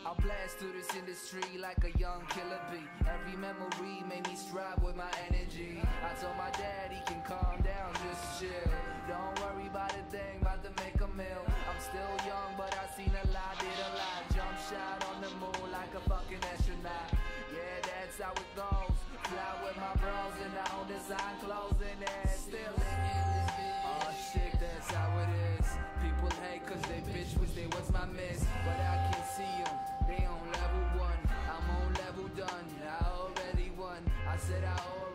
I'll blast through this industry like a young killer bee. Every memory made me strive with my energy. I told my dad he can calm down, just chill. Don't worry about a thing, about to make a meal. I'm still young, but I seen a lot, did a lot. Jump shot on the moon like a fucking astronaut. Yeah, that's how it goes. Fly with my bros and I don't design clothes and that still oh shit, that's how it is. People hate cause they bitch wish they was my miss. But I can see them, they on level 1, I'm on level done. I already won, I said I already